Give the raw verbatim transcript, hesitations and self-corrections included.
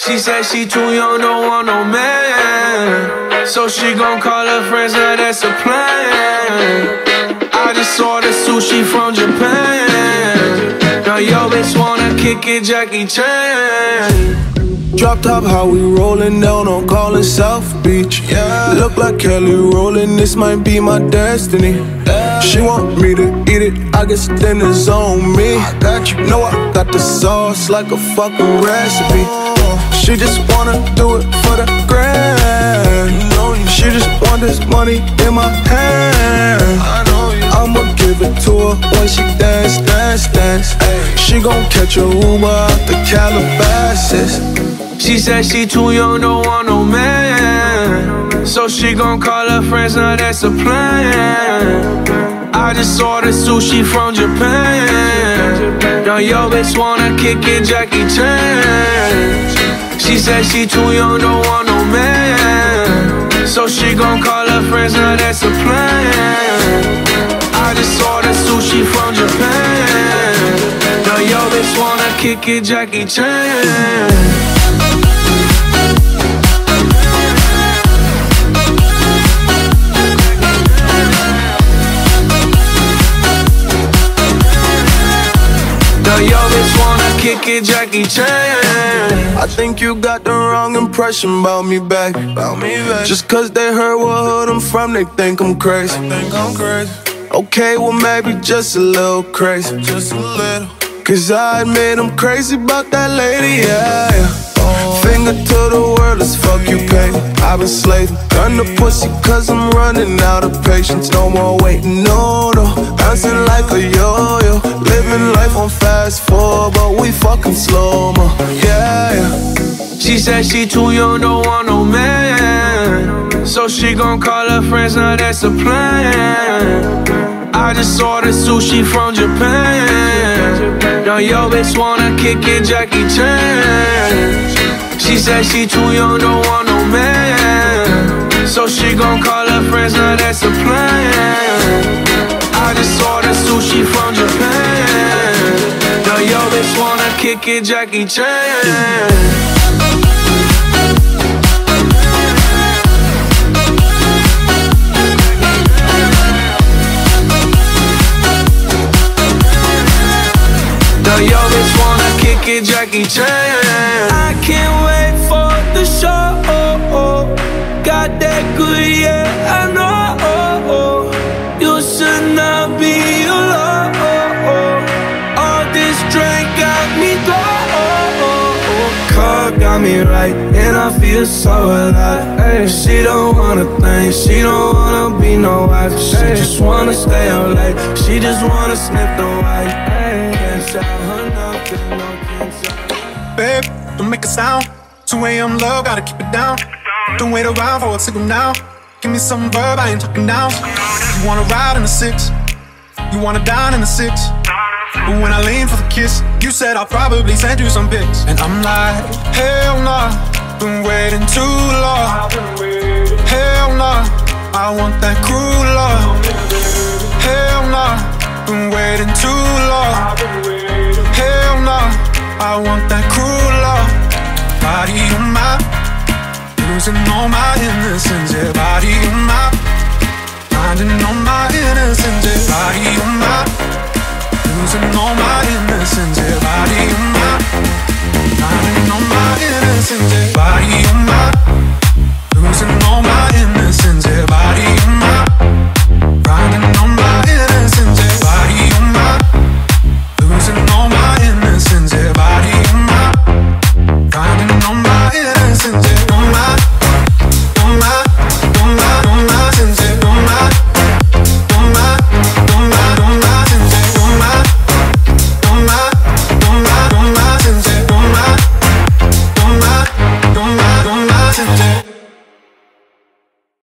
She said she too young, don't want no man, so she gon' call her friends, now that's a plan. I just ordered sushi from Japan. Now yo bitch wanna kick it, Jackie Chan. Drop top, how we rollin' down on Collin South Beach. Yeah. Look like Kelly rollin', this might be my destiny. Yeah. She want me to eat it, I guess then it's on me. I got you, know I got the sauce like a fucking recipe. She just wanna do it for the grand. She just want this money in my hand. I'ma give it to her when she dance, dance, dance. She gon' catch a Uber out the Calabasas. She said she too young, don't want no man, so she gon' call her friends, now that's a plan. I just ordered sushi from Japan. Now yo bitch wanna kick it, Jackie Chan. She said she too young, don't want no man, so she gon' call her friends, now that's a plan. I just ordered sushi from Japan. Now yo bitch wanna kick it, Jackie Chan. Yo, bitch wanna kick it, Jackie Chan. I think you got the wrong impression about me back. About me back. Just cause they heard what hood I'm from, they think I'm crazy. They think I'm crazy. Okay, well maybe just a little crazy. Just a little. Cause I admit I'm crazy about that lady, yeah, yeah. Finger to the world, let's fuck you, pay. I've been slaving, gun the pussy cause I'm running out of patience. No more waiting, no, no. Bouncing like a yo-yo, living life on fast forward, but we fucking slow-mo, yeah, yeah. She said she too young, don't want no man, so she gon' call her friends, now that's a plan. I just ordered sushi from Japan. Now yo bitch wanna kick it, Jackie Chan. She said she too young, don't want no man, so she gon' call her friends, now that's a plan. I just ordered sushi from Japan. Now yo bitch wanna kick it, Jackie Chan. Yo, bitch wanna kick it, Jackie Chan. I can't wait for the show. Got that good, yeah, I know. You should not be alone. All this drink got me low. Car got me right, and I feel so alive. Ay, she don't wanna think, she don't wanna be no wife. She ay, just wanna stay out late, she just wanna sniff the white. Ay, can't tell her nothing, no, can't tell. Babe, don't make a sound. two A M love, gotta keep it down. Don't wait around for a signal now. Give me some verb, I ain't talking down. You wanna ride in the six, you wanna dine in the six. But when I lean for the kiss, you said I'll probably send you some pics. And I'm like, hell nah, been waiting too long. Hell nah, I want that cruel love. Hell nah, been waiting too long. Hell nah, I want that cruel love. Body on my, losing all my innocence, yeah. Body on my, finding all my innocence, yeah. Body on my, losing all my innocence, yeah. Body on my, finding all my innocence, yeah. Body on my, losing all my innocence.